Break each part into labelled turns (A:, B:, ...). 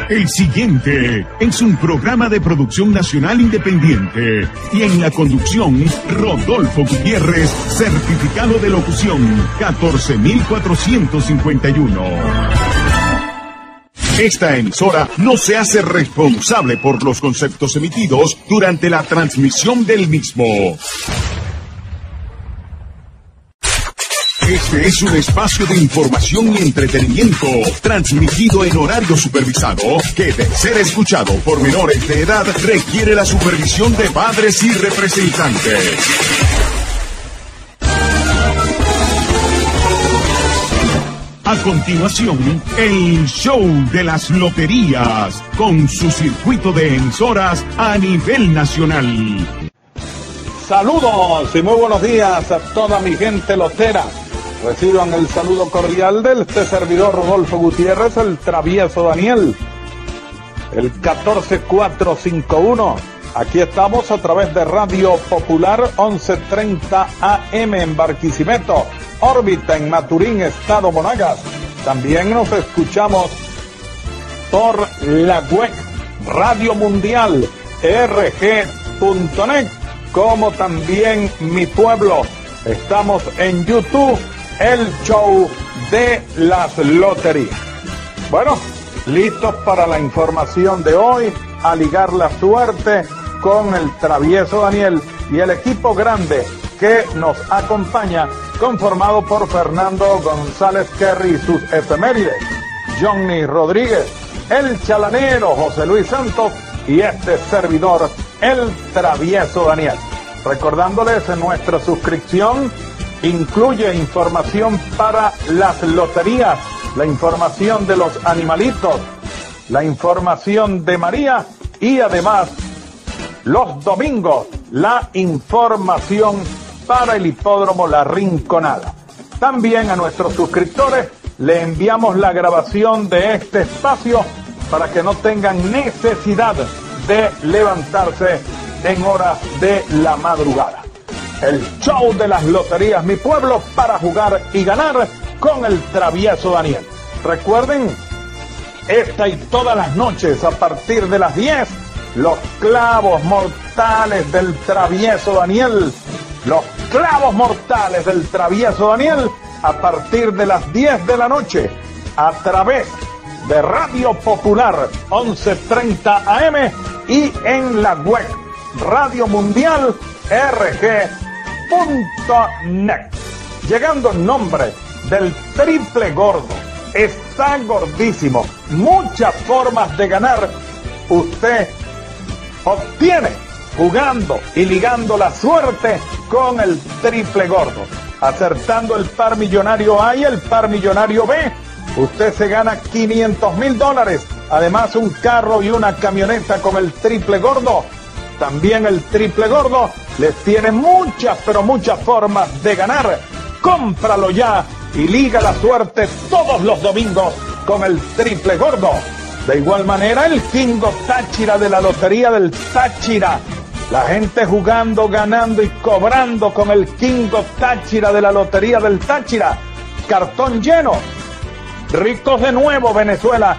A: El siguiente es un programa de producción nacional independiente y en la conducción Rodolfo Gutiérrez, certificado de locución 14451. Esta emisora no se hace responsable por los conceptos emitidos durante la transmisión del mismo. Este es un espacio de información y entretenimiento transmitido en horario supervisado que, de ser escuchado por menores de edad, requiere la supervisión de padres y representantes. A continuación, el show de las loterías con su circuito de emisoras a nivel nacional.
B: Saludos y muy buenos días a toda mi gente lotera. Reciban el saludo cordial de este servidor Rodolfo Gutiérrez, el travieso Daniel. El 14451. Aquí estamos a través de Radio Popular 1130 AM en Barquisimeto, órbita en Maturín, Estado Monagas. También nos escuchamos por la web Radio Mundial rg.net, como también Mi Pueblo. Estamos en YouTube, el show de las loterías. Bueno, listos para la información de hoy, a ligar la suerte con el travieso Daniel y el equipo grande que nos acompaña, conformado por Fernando González Kerry y sus efemérides, Johnny Rodríguez, el chalanero José Luis Santos y este servidor, el travieso Daniel. Recordándoles, en nuestra suscripción incluye información para las loterías, la información de los animalitos, la información de María y además los domingos la información para el hipódromo La Rinconada. También a nuestros suscriptores le enviamos la grabación de este espacio para que no tengan necesidad de levantarse en horas de la madrugada. El show de las loterías Mi Pueblo, para jugar y ganar con el travieso Daniel. Recuerden, esta y todas las noches a partir de las 10, los clavos mortales del travieso Daniel. Los clavos mortales del travieso Daniel a partir de las 10 de la noche a través de Radio Popular 1130 AM y en la web Radio Mundial rg.net. Llegando en nombre del triple gordo. Está gordísimo. Muchas formas de ganar. Usted obtiene jugando y ligando la suerte con el triple gordo. Acertando el par millonario A y el par millonario B, usted se gana $500,000. Además, un carro y una camioneta con el triple gordo. También el triple gordo les tiene muchas, pero muchas formas de ganar. Cómpralo ya y liga la suerte todos los domingos con el triple gordo. De igual manera, el Kingo Táchira de la Lotería del Táchira. La gente jugando, ganando y cobrando con el Kingo Táchira de la Lotería del Táchira. Cartón lleno. Ricos de nuevo, Venezuela.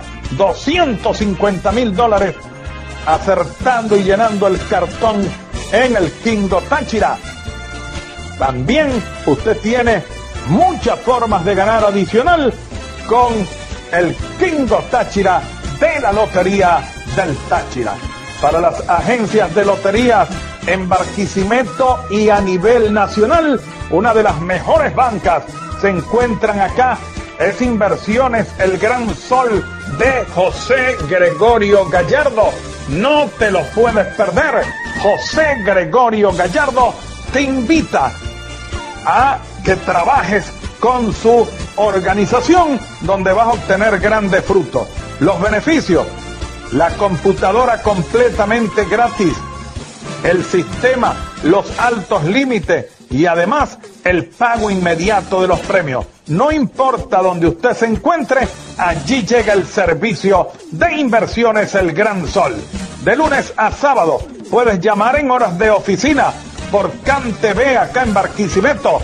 B: $250,000 acertando y llenando el cartón en el Kingo Táchira. También usted tiene muchas formas de ganar adicional con el Kingo Táchira de la Lotería del Táchira. Para las agencias de loterías en Barquisimeto y a nivel nacional, una de las mejores bancas se encuentran acá. Es Inversiones El Gran Sol de José Gregorio Gallardo. No te lo puedes perder. José Gregorio Gallardo te invita a que trabajes con su organización, donde vas a obtener grandes frutos. Los beneficios: la computadora completamente gratis, el sistema, los altos límites y además el pago inmediato de los premios. No importa donde usted se encuentre, allí llega el servicio de Inversiones El Gran Sol. De lunes a sábado puedes llamar en horas de oficina por CanTV acá en Barquisimeto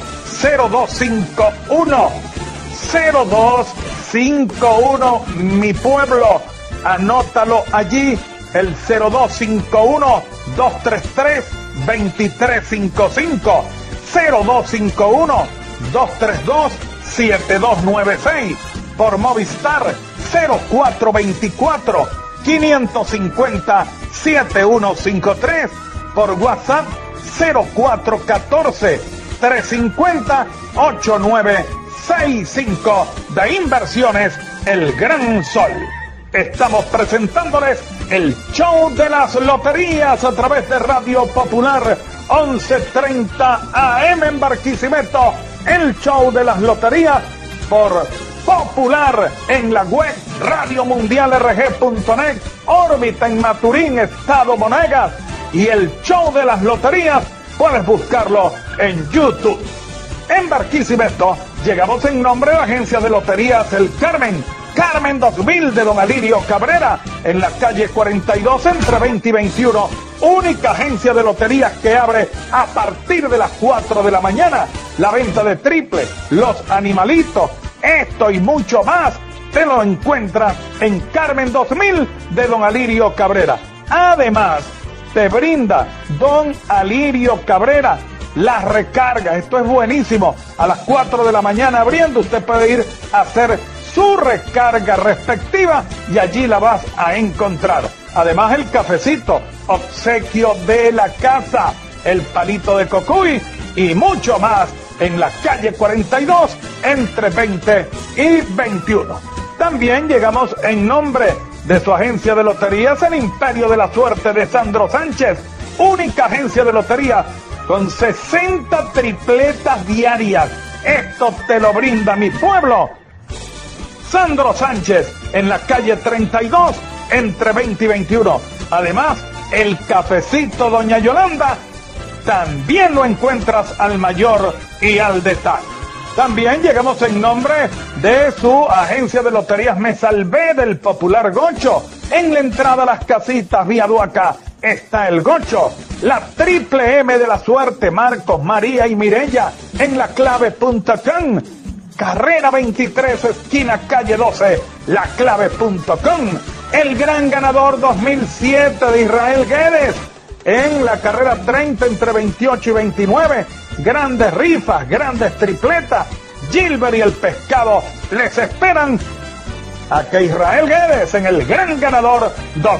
B: 0251 Mi Pueblo Anótalo allí, el 0251-233-2355, 0251-232-7296, por Movistar 0424-550-7153, por WhatsApp 0414-350-8965, de Inversiones El Gran Sol. Estamos presentándoles el show de las loterías a través de Radio Popular 1130 AM en Barquisimeto. El show de las loterías por Popular en la web radiomundialrg.net, órbita en Maturín, Estado Monegas, y el show de las loterías puedes buscarlo en YouTube. En Barquisimeto llegamos en nombre de la agencia de loterías El Carmen 2000 de don Alirio Cabrera, en la calle 42 entre 20 y 21, única agencia de loterías que abre a partir de las 4 de la mañana. La venta de triple, los animalitos, esto y mucho más te lo encuentras en Carmen 2000 de don Alirio Cabrera. Además, te brinda don Alirio Cabrera las recargas. Esto es buenísimo. A las 4 de la mañana abriendo, usted puede ir a hacer su recarga respectiva y allí la vas a encontrar. Además, el cafecito, obsequio de la casa, el palito de Cocuy y mucho más en la calle 42 entre 20 y 21. También llegamos en nombre de su agencia de loterías, el Imperio de la Suerte de Sandro Sánchez, única agencia de lotería con 60 tripletas diarias. Esto te lo brinda mi pueblo, Sandro Sánchez, en la calle 32 entre 20 y 21. Además, el cafecito Doña Yolanda también lo encuentras al mayor y al detalle. También llegamos en nombre de su agencia de loterías Me Salvé del Popular Gocho. En la entrada a las casitas vía Duaca está el Gocho. La triple M de la suerte, Marcos, María y Mirella, en la clave.com. Carrera 23, esquina calle 12, laclave.com. El gran ganador 2007 de Israel Guedes, en la carrera 30 entre 28 y 29. Grandes rifas, grandes tripletas. Gilbert y el Pescado les esperan a que Israel Guedes en el gran ganador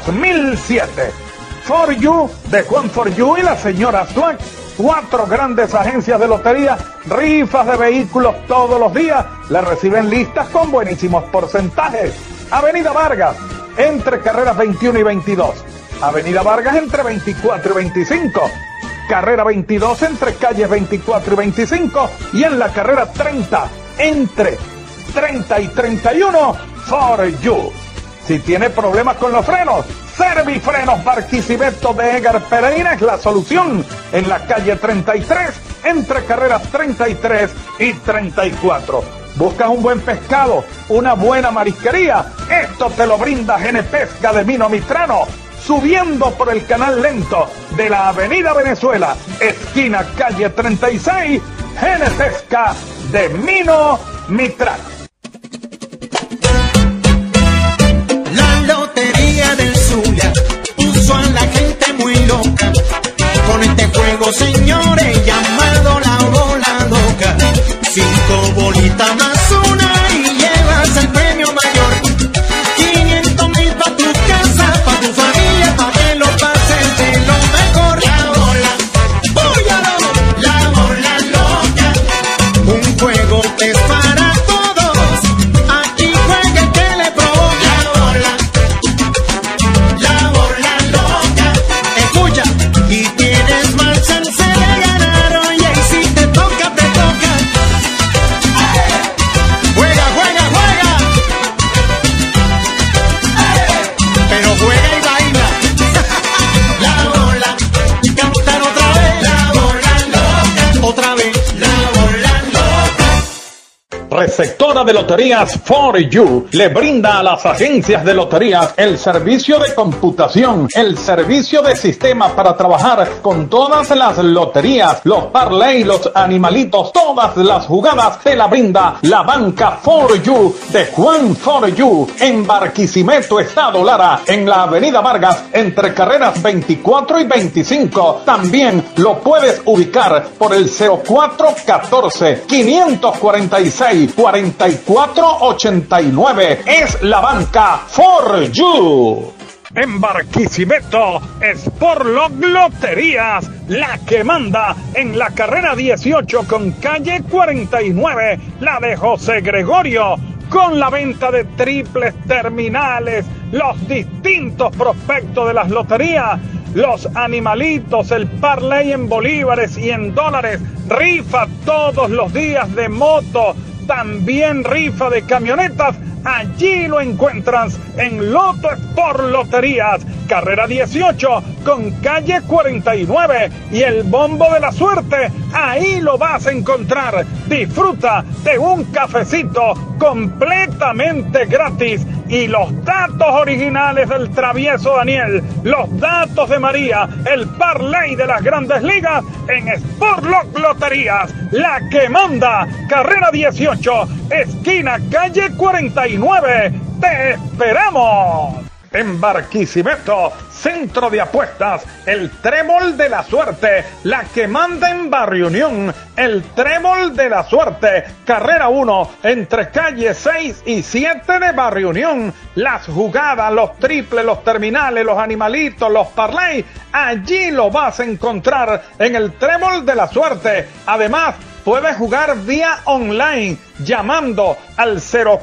B: 2007. For You de Juan For You y la señora Swag. 4 grandes agencias de lotería, rifas de vehículos todos los días. Les reciben listas con buenísimos porcentajes. Avenida Vargas, entre carreras 21 y 22. Avenida Vargas entre 24 y 25. Carrera 22 entre calles 24 y 25. Y en la carrera 30 entre 30 y 31. For You. Si tiene problemas con los frenos, Servifrenos Barquisimeto de Edgar Pereira es la solución. En la calle 33, entre carreras 33 y 34. ¿Buscas un buen pescado, una buena marisquería? Esto te lo brinda Genepesca de Mino Mitrano. Subiendo por el canal lento de la Avenida Venezuela, esquina calle 36, Genepesca de Mino Mitrano.
C: Lotería del Zulia puso a la gente muy loca con este juego, señores, llamado la bola loca. 5 bolitas más una y llevas el premio mayor. 500,000 pa' tu casa, pa' tu familia, pa' que lo pases de lo mejor. La bola, la bola loca, un juego que es para todos.
B: Casa de Loterías For You le brinda a las agencias de loterías el servicio de computación, el servicio de sistema para trabajar con todas las loterías, los parlay, los animalitos, todas las jugadas te la brinda la banca For You de Juan For You en Barquisimeto, Estado Lara, en la Avenida Vargas, entre carreras 24 y 25. También lo puedes ubicar por el 0414-546-4489. Es la banca For You. En Barquisimeto, Sportlock Loterías, la que manda en la carrera 18 con calle 49, la de José Gregorio, con la venta de triples terminales, los distintos prospectos de las loterías, los animalitos, el parlay en bolívares y en dólares, rifa todos los días de moto, también rifa de camionetas. Allí lo encuentras en Loto Sport Loterías, carrera 18 con calle 49 y el bombo de la suerte. Ahí lo vas a encontrar. Disfruta de un cafecito completamente gratis y los datos originales del travieso Daniel, los datos de María, el parlay de las Grandes Ligas en Sportlock Loterías, la que manda, carrera 18, esquina calle 49. ¡Te esperamos! En Barquisimeto, centro de apuestas, el Trébol de la Suerte, la que manda en Barrio Unión, el Trébol de la Suerte, carrera 1, entre calle 6 y 7 de Barrio Unión, las jugadas, los triples, los terminales, los animalitos, los parlay, allí lo vas a encontrar en el Trébol de la Suerte. Además, puedes jugar vía online llamando al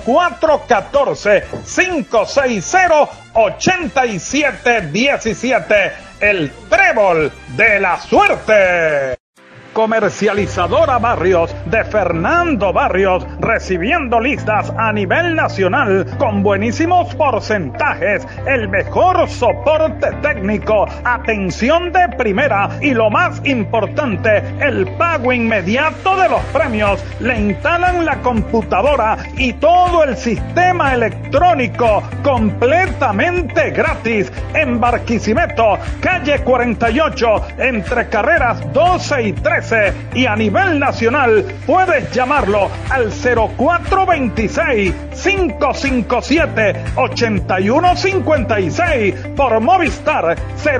B: 0414-560-8717. El Trébol de la Suerte. Comercializadora Barrios de Fernando Barrios, recibiendo listas a nivel nacional con buenísimos porcentajes, el mejor soporte técnico, atención de primera y lo más importante, el pago inmediato de los premios. Le instalan la computadora y todo el sistema electrónico completamente gratis en Barquisimeto, calle 48, entre carreras 12 y 13. Y a nivel nacional puedes llamarlo al 0426-557-8156, por Movistar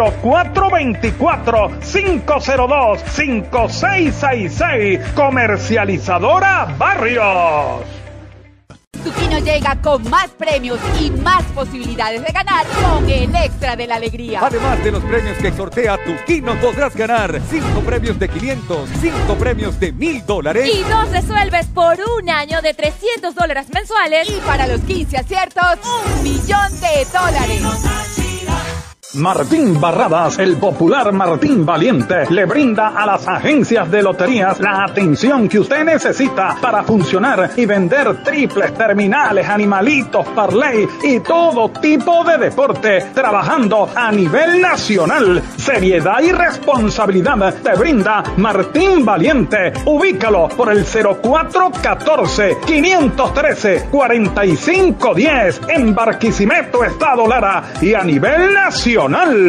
B: 0424-502-5666. Comercializadora Barrios.
D: Tu Kino llega con más premios y más posibilidades de ganar con el extra de la alegría.
E: Además de los premios que sortea Tu Kino, podrás ganar 5 premios de 500, 5 premios de $1,000
D: y 2 resuelves por un año de $300 mensuales. Y para los 15 aciertos, $1,000,000.
B: Martín Barradas, el popular Martín Valiente, le brinda a las agencias de loterías la atención que usted necesita para funcionar y vender triples, terminales, animalitos, parlay y todo tipo de deporte, trabajando a nivel nacional. Seriedad y responsabilidad te brinda Martín Valiente. Ubícalo por el 0414-513-4510 en Barquisimeto, Estado Lara, y a nivel nacional.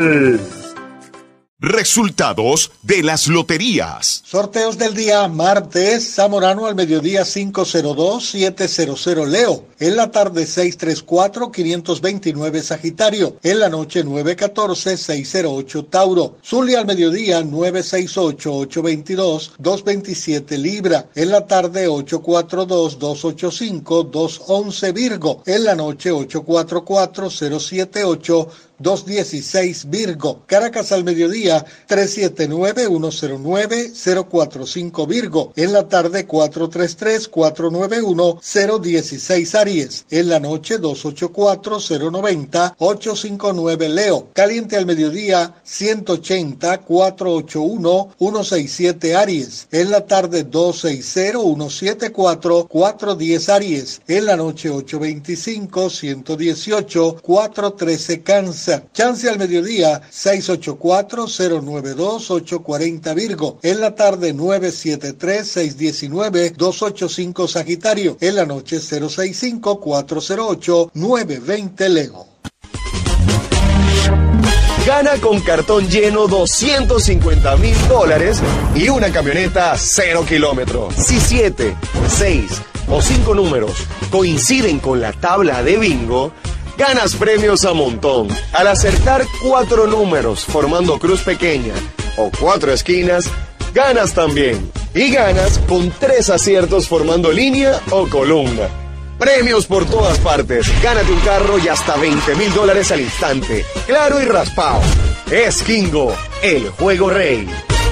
A: Resultados de las loterías.
F: Sorteos del día martes: Zamorano al mediodía 502-700 Leo. En la tarde 634-529 Sagitario. En la noche 914-608 Tauro. Zulia al mediodía 968-822-227 Libra. En la tarde 842-285-211 Virgo. En la noche 844-078-216 Virgo. Caracas al mediodía 379-109-045 Virgo. En la tarde 433-491-016 Aries. En la noche 284-090-859 Leo. Caliente al mediodía 180-481-167 Aries. En la tarde 260-174-410 Aries. En la noche 825-118-413 Cáncer. Chance al mediodía 684-092-840 Virgo. En la tarde 973-619-285 Sagitario. En la noche 065-408-920 Leo.
G: Gana con cartón lleno $250,000 y una camioneta 0 kilómetros. Si 7, 6 o 5 números coinciden con la tabla de bingo, ganas premios a montón. Al acertar 4 números formando cruz pequeña o 4 esquinas, ganas también. Y ganas con 3 aciertos formando línea o columna. Premios por todas partes. Gánate un carro y hasta $20,000 al instante. Claro y raspado. Es Kingo, el juego rey.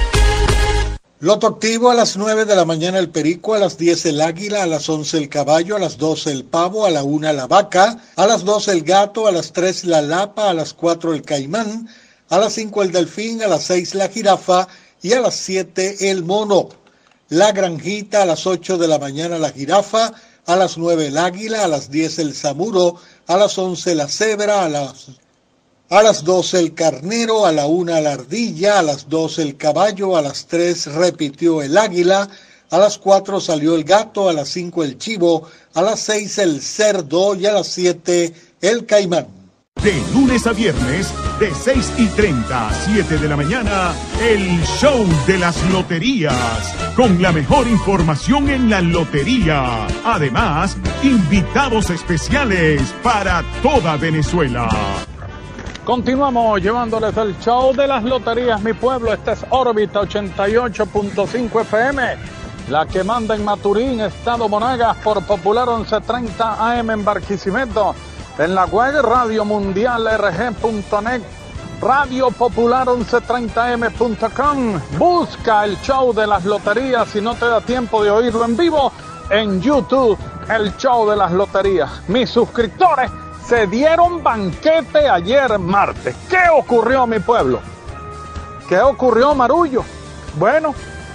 F: Loto activo: a las 9 de la mañana el perico, a las 10 el águila, a las 11 el caballo, a las 12 el pavo, a la 1 la vaca, a las 12 el gato, a las 3 la lapa, a las 4 el caimán, a las 5 el delfín, a las 6 la jirafa y a las 7 el mono. La granjita: a las 8 de la mañana la jirafa, a las 9 el águila, a las 10 el zamuro, a las 11 la cebra, a las 12 el carnero, a la 1 la ardilla, a las 12 el caballo, a las 3 repitió el águila, a las 4 salió el gato, a las 5 el chivo, a las 6 el cerdo y a las 7 el caimán.
A: De lunes a viernes, de 6:30 a 7 de la mañana, el show de las loterías, con la mejor información en la lotería. Además, invitados especiales para toda Venezuela.
B: Continuamos llevándoles el show de las loterías, mi pueblo. Esta es órbita 88.5 FM, la que manda en Maturín, Estado Monagas, por Popular 1130 AM en Barquisimeto. En la web Radio Mundial RG.net, Radio Popular 1130m.com. Busca el show de las loterías si no te da tiempo de oírlo en vivo en YouTube, el show de las loterías. Mis suscriptores se dieron banquete ayer martes. ¿Qué ocurrió, mi pueblo? ¿Qué ocurrió, Marullo? Bueno,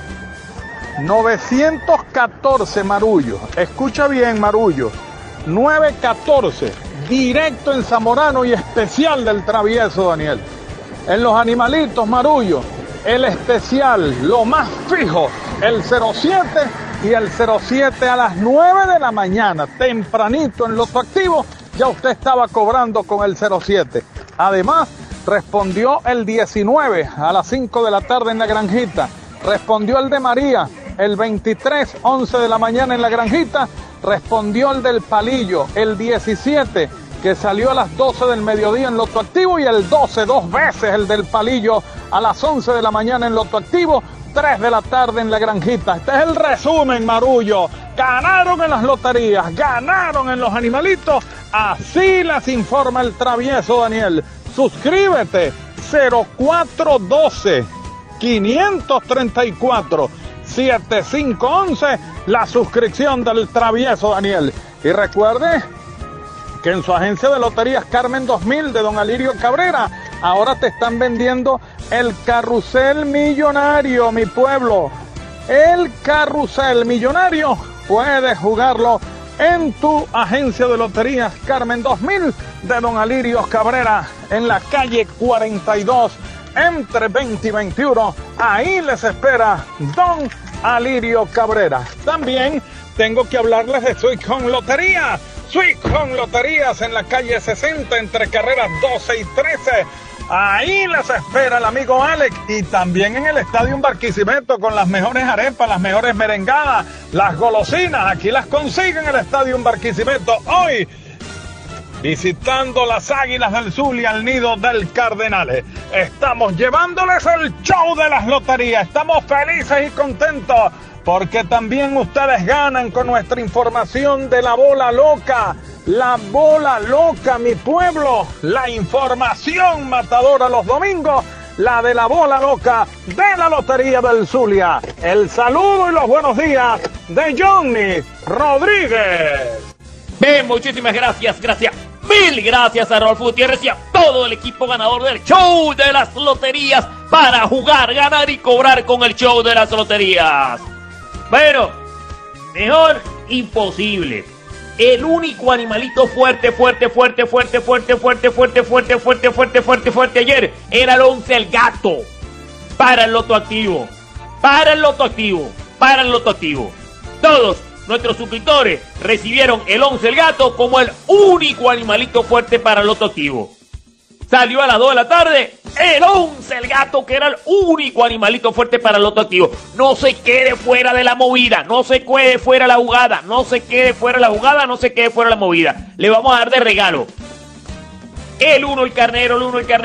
B: 914 Marullo. Escucha bien, Marullo. 914. Directo en Zamorano y especial del Travieso Daniel. En los animalitos, Marullo, el especial, lo más fijo, el 07 y el 07 a las 9 de la mañana, tempranito en Loto Activo, ya usted estaba cobrando con el 07. Además, respondió el 19 a las 5 de la tarde en la Granjita, respondió el de María, el 23, 11 de la mañana en la Granjita, respondió el del Palillo, el 17, que salió a las 12 del mediodía en Loto Activo, y el 12, 2 veces el del Palillo, a las 11 de la mañana en Loto Activo, 3 de la tarde en la Granjita. Este es el resumen, Marullo. Ganaron en las loterías, ganaron en los animalitos, así las informa el Travieso Daniel. Suscríbete, 0412 534 7511, la suscripción del Travieso Daniel. Y recuerde que en su agencia de loterías Carmen 2000 de don Alirio Cabrera, ahora te están vendiendo el carrusel millonario, mi pueblo. El carrusel millonario puedes jugarlo en tu agencia de loterías Carmen 2000 de don Alirio Cabrera, en la calle 42, entre 20 y 21. Ahí les espera don Alirio Cabrera. También tengo que hablarles de Sweet Home Lotería. Sweet Home Loterías en la calle 60, entre carreras 12 y 13. Ahí les espera el amigo Alex. Y también en el Estadio Barquisimeto, con las mejores arepas, las mejores merengadas, las golosinas. Aquí las consiguen en el Estadio Barquisimeto. Hoy, visitando las Águilas del Zulia, al nido del Cardenales. Estamos llevándoles el show de las loterías. Estamos felices y contentos porque también ustedes ganan con nuestra información de la bola loca. La bola loca, mi pueblo. La información matadora los domingos. La de la bola loca de la Lotería del Zulia. El saludo y los buenos días de Johnny Rodríguez.
H: Bien, muchísimas gracias. Mil gracias a Rolfo Gutiérrez y a todo el equipo ganador del show de las loterías para jugar, ganar y cobrar con el show de las loterías. Bueno, mejor imposible. el único animalito fuerte ayer era el 11 el gato. Para el loto activo. Todos nuestros suscriptores recibieron el 11 el gato como el único animalito fuerte para el loto activo. Salió a las 2 de la tarde el 11 el gato, que era el único animalito fuerte para el loto activo. No se quede fuera de la movida, no se quede fuera la jugada, no se quede fuera la movida. Le vamos a dar de regalo el 1 el carnero,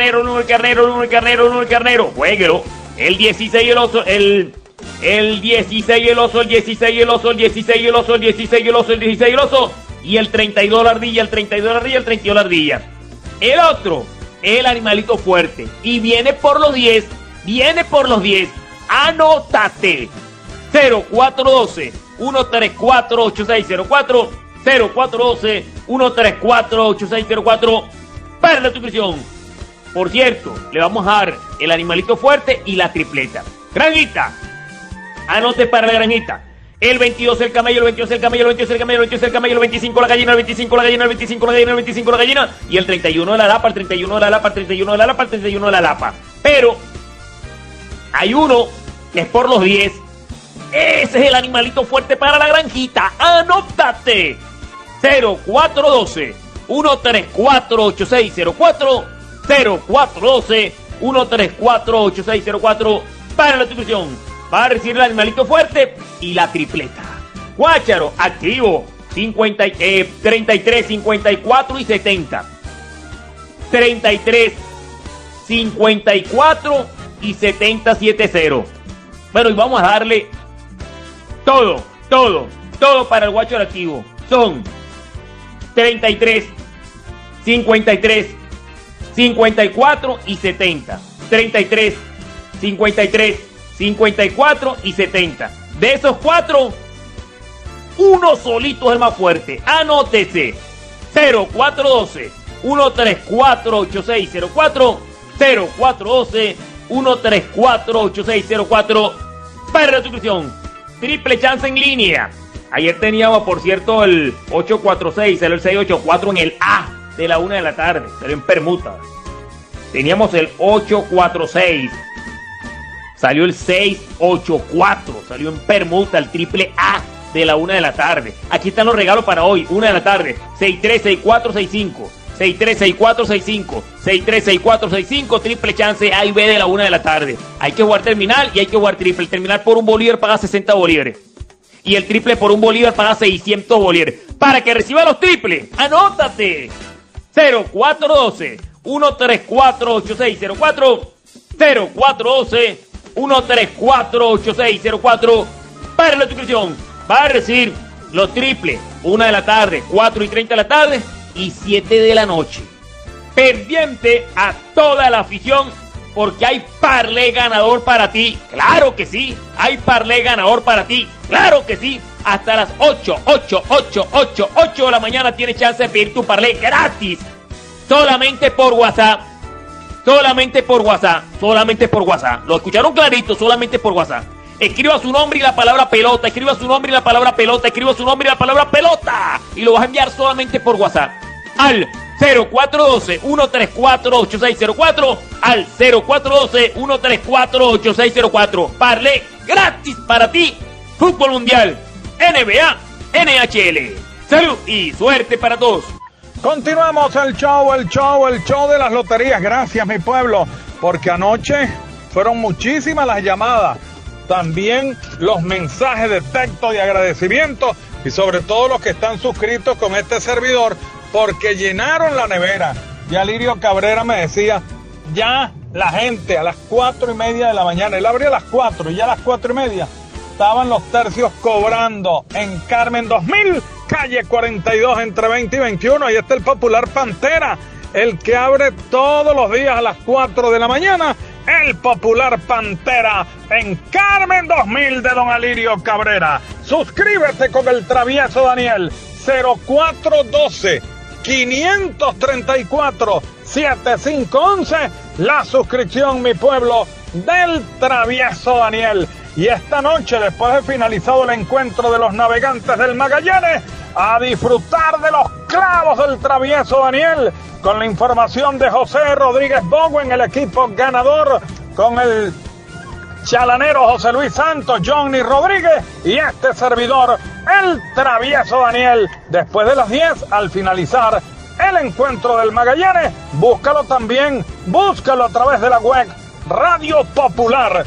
H: jueguelo. El 16 el oso, el 16 el oso, y el 32 la ardilla, el 32 la ardilla. El otro, el animalito fuerte, y viene por los 10, anótate. 0412-134-8604, 0412-134-8604 para la suscripción. Por cierto, le vamos a dar el animalito fuerte y la tripleta. Granjita, anote para la granjita. El 22 el camello, el 22 el camello, el 22 el camello, el 22 el camello, el 25 la gallina, el 25 la gallina, el 25 la gallina, el 25 la gallina, y el 31 de la lapa, el 31 de la lapa, el 31 de la lapa, el 31 de la lapa. Pero hay uno que es por los 10. Ese es el animalito fuerte para la granjita. Anótate. 0412-134-8604, 0412-134-8604 para la suscripción. Va a recibir el animalito fuerte y la tripleta. Guácharo, activo, 33, 54 y 70. 33, 54 y 70, 70. Bueno, y vamos a darle todo para el Guácharo activo. Son 33, 53, 54 y 70. 33, 53, 54 y 70. De esos 4, uno solito es el más fuerte. Anótese. 0412-134-8604, 0412-134-8604 para la suscripción. Triple chance en línea. Ayer teníamos, por cierto, el 846, el 684 en el A de la 1 de la tarde. Salió en permuta. Teníamos el 846. Salió el 684. Salió en permuta el triple A de la 1 de la tarde. Aquí están los regalos para hoy, 1 de la tarde. 636465. 636465. 636465. Triple chance A y B de la 1 de la tarde. Hay que jugar terminal y hay que jugar triple. El terminal por 1 bolívar paga 60 bolívares. Y el triple por 1 bolívar paga 600 bolívares. Para que reciba los triples, anótate. 0412-134-8604, 0412-134-8604 para la suscripción. Va a recibir los triples 1 de la tarde, 4 y 30 de la tarde y 7 de la noche. Pendiente a toda la afición, porque hay parlé ganador para ti. Claro que sí, hay parlé ganador para ti. Claro que sí. Hasta las 8 de la mañana tienes chance de pedir tu parlé gratis. Solamente por WhatsApp. Solamente por WhatsApp. Lo escucharon clarito, solamente por WhatsApp. Escriba su nombre y la palabra pelota. Escriba su nombre y la palabra pelota. Y lo vas a enviar solamente por WhatsApp. Al 0412-134-8604. Al 0412-134-8604. Parlé gratis para ti. Fútbol mundial, NBA, NHL. Salud y suerte para todos.
B: Continuamos el show de las loterías. Gracias, mi pueblo, porque anoche fueron muchísimas las llamadas, también los mensajes de texto de agradecimiento y sobre todo los que están suscritos con este servidor, porque llenaron la nevera. Ya Lirio Cabrera me decía, ya la gente a las 4:30 de la mañana, él abría a las 4 y ya a las 4:30 estaban los tercios cobrando en Carmen 2000, calle 42 entre 20 y 21. Ahí está el popular Pantera, el que abre todos los días a las 4 de la mañana. El popular Pantera en Carmen 2000 de don Alirio Cabrera. Suscríbete con el travieso Daniel. 0412-534-7511. La suscripción, mi pueblo, del travieso Daniel. Y esta noche, después de finalizado el encuentro de los Navegantes del Magallanes, a disfrutar de los clavos del travieso Daniel, con la información de José Rodríguez Bowen, el equipo ganador, con el chalanero José Luis Santos, Johnny Rodríguez y este servidor, el travieso Daniel. Después de las 10, al finalizar el encuentro del Magallanes, búscalo a través de la web Radio Popular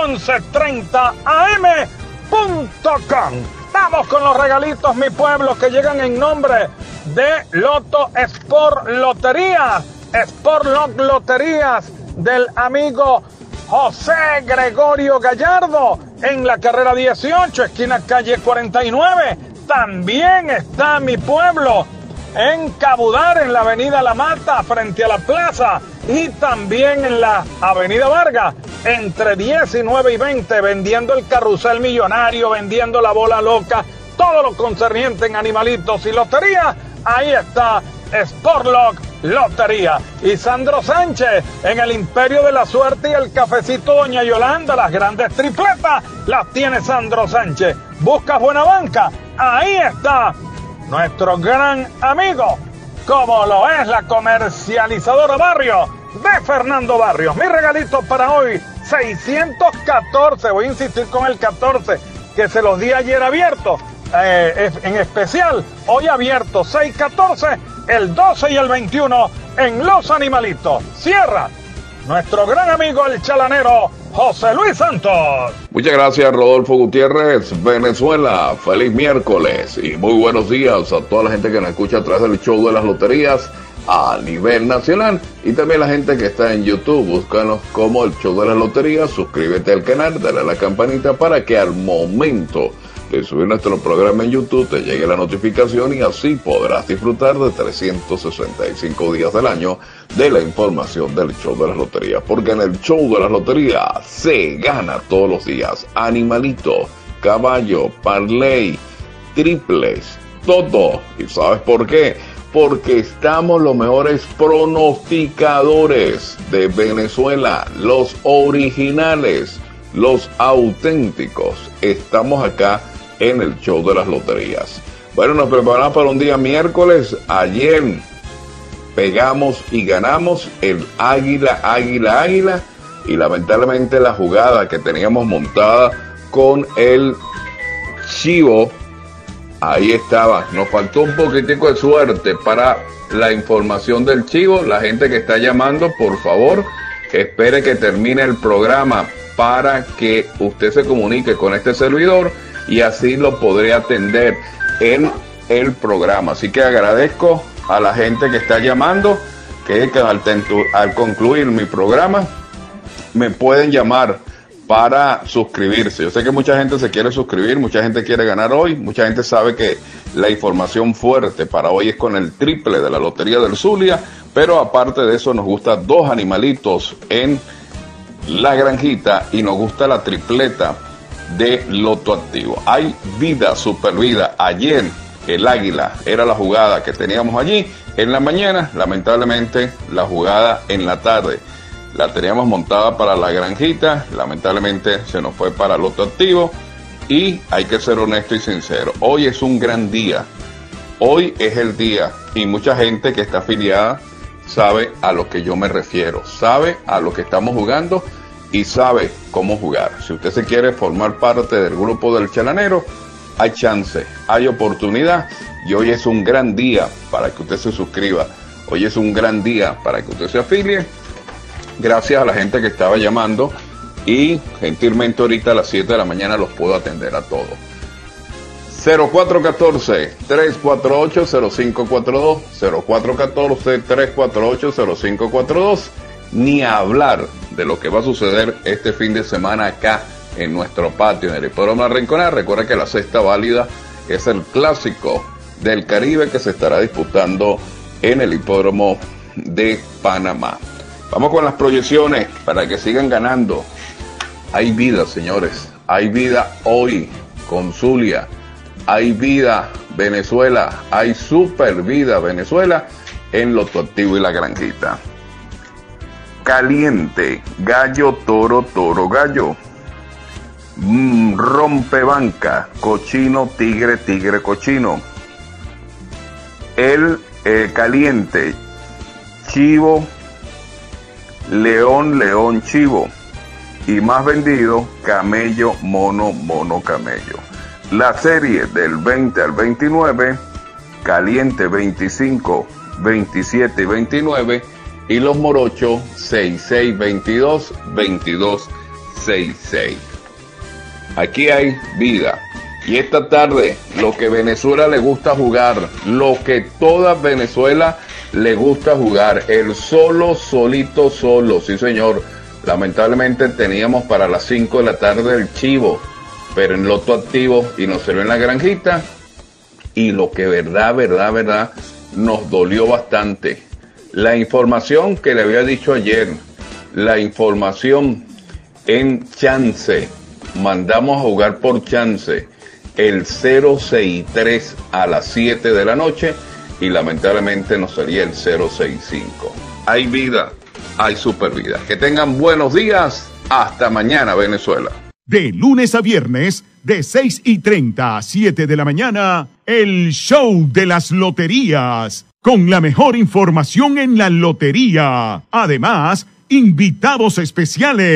B: 1130am.com. Vamos con los regalitos, mi pueblo, que llegan en nombre de Loto Sport Loterías, Sport Loterías del amigo José Gregorio Gallardo, en la carrera 18, esquina calle 49. También está mi pueblo en Cabudar, en la avenida La Mata, frente a la plaza, y también en la avenida Vargas, entre 19 y 20, vendiendo el carrusel millonario, vendiendo la bola loca, todo lo concerniente en animalitos y lotería. Ahí está Sportlock Lotería. Y Sandro Sánchez en el Imperio de la Suerte y el cafecito Doña Yolanda, las grandes tripletas las tiene Sandro Sánchez. ¿Buscas buena banca? Ahí está nuestro gran amigo, como lo es la comercializadora Barrio de Fernando Barrios. Mi regalito para hoy, 614, voy a insistir con el 14, que se los di ayer abierto, en especial, hoy abierto, 614, el 12 y el 21 en Los Animalitos. Cierra nuestro gran amigo el chalanero José Luis Santos.
I: Muchas gracias, Rodolfo Gutiérrez. Venezuela, feliz miércoles y muy buenos días a toda la gente que nos escucha a través del show de las loterías a nivel nacional, y también la gente que está en YouTube. Búscanos como el show de las loterías, suscríbete al canal, dale a la campanita para que al momento de subir nuestro programa en YouTube te llegue la notificación, y así podrás disfrutar de 365 días del año de la información del show de las loterías, porque en el show de las loterías se gana todos los días. Animalito, caballo, parlay, triples, todo. ¿Y sabes por qué? Porque estamos los mejores pronosticadores de Venezuela, los originales, los auténticos. Estamos acá en el show de las loterías. Bueno, nos preparamos para un día miércoles. Ayer pegamos y ganamos el águila, y lamentablemente la jugada que teníamos montada con el chivo, ahí estaba. Nos faltó un poquitico de suerte para la información del chivo. La gente que está llamando, por favor, espere que termine el programa para que usted se comunique con este servidor, y así lo podré atender en el programa. Así que agradezco a la gente que está llamando, que al concluir mi programa me pueden llamar para suscribirse. Yo sé que mucha gente se quiere suscribir, mucha gente quiere ganar hoy, mucha gente sabe que la información fuerte para hoy es con el triple de la Lotería del Zulia, pero aparte de eso nos gusta 2 animalitos en la granjita y nos gusta la tripleta de Loto Activo. Hay vida, super vida. Ayer el águila era la jugada que teníamos allí en la mañana. Lamentablemente la jugada en la tarde la teníamos montada para la granjita, lamentablemente se nos fue para Loto Activo, y hay que ser honesto y sincero. Hoy es un gran día, hoy es el día, y mucha gente que está afiliada sabe a lo que yo me refiero, sabe a lo que estamos jugando y sabe cómo jugar. Si usted se quiere formar parte del grupo del chalanero, hay chance, hay oportunidad, y hoy es un gran día para que usted se suscriba. Hoy es un gran día para que usted se afilie. Gracias a la gente que estaba llamando, y gentilmente ahorita a las 7 de la mañana los puedo atender a todos. 0414-348-0542, 0414-348-0542. Ni hablar de lo que va a suceder este fin de semana acá en nuestro patio, en el Hipódromo La Rinconada. Recuerda que la sexta válida es el clásico del Caribe que se estará disputando en el Hipódromo de Panamá. Vamos con las proyecciones para que sigan ganando. Hay vida, señores, hay vida hoy con Zulia, hay vida Venezuela, hay super vida Venezuela en Loto Activo y la granjita. Caliente, gallo, toro, toro, gallo. Rompebanca, cochino, tigre, tigre, cochino. el caliente, chivo, león, león, chivo. Y más vendido, camello, mono, mono, camello. La serie del 20 al 29, caliente 25, 27 y 29. Y los morochos 66, 22, 22, 66. Aquí hay vida. Y esta tarde, lo que Venezuela le gusta jugar, lo que toda Venezuela le gusta jugar, el solo, solito, solo, sí señor. Lamentablemente teníamos para las 5 de la tarde el chivo, pero en loto activo y nos salió en la granjita. Y lo que verdad, nos dolió bastante. La información que le había dicho ayer, la información en chance, mandamos a jugar por chance el 063 a las 7 de la noche y lamentablemente nos salía el 065. Hay vida, hay super vida. Que tengan buenos días. Hasta mañana, Venezuela.
A: De lunes a viernes, de 6:30 a 7 de la mañana, el show de las loterías. Con la mejor información en la lotería. Además, invitados especiales.